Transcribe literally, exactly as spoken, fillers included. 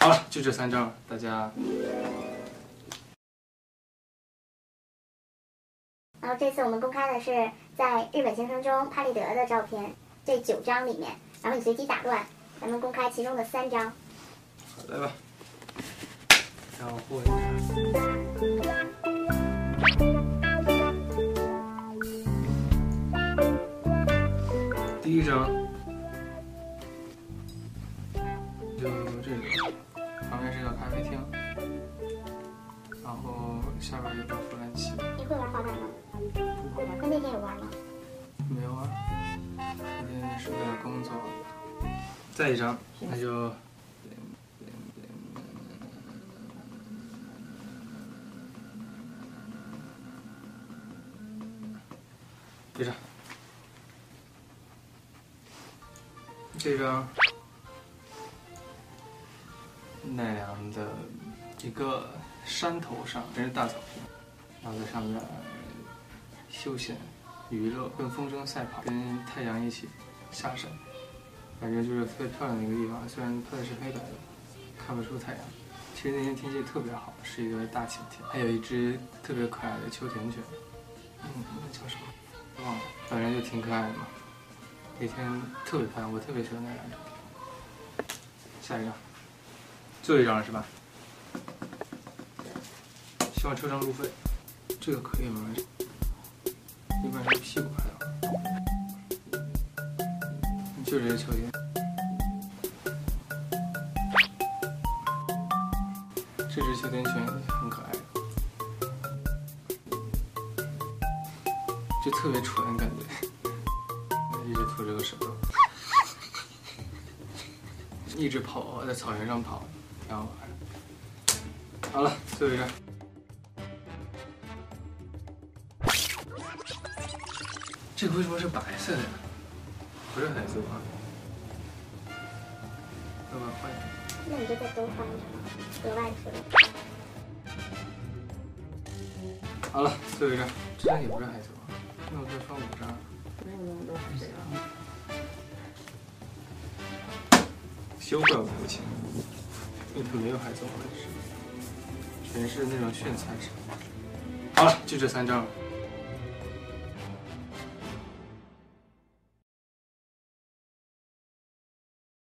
好了，就这三张，大家。 然后这次我们公开的是在日本行程中帕立德的照片，这九张里面，然后你随机打乱，咱们公开其中的三张。 好，来吧。然后和一下。第一张就这个，旁边是个咖啡厅，然后下边有个弗兰奇。 你会玩滑板吗？不会玩，跟那天有玩吗？ 没有啊，那天是为了工作。再一张，那就。这张，这张奈良的一个山头上，真是大草坪，然后在上面休闲、娱乐，跟风筝赛跑，跟太阳一起下山，感觉就是特别漂亮的一个地方。虽然拍的是黑白的，看不出太阳。其实那天天气特别好，是一个大晴天，还有一只特别可爱的秋田犬，嗯，那叫什么？忘了，反正就挺可爱的嘛。那天特别漂亮，我特别喜欢那两张。下一张，最后一张了是吧？希望抽张路费，这个可以吗？一般是屁股还好。就这个秋天，这只秋田犬很可爱。就特别蠢，感觉一直吐这个舌头，一直跑在草原上跑，然后好了，最后一张，这个为什么是白色的呀？不是黑色吧？要不然换一个？ 那你就再多放一张，额外出来。 好了，最后一张，这张也不是黑色吧？那我再放五张。 那你都是这样。 休怪我父亲，因为他没有海藻纹饰，全是那种炫彩色。好了，就这三张了。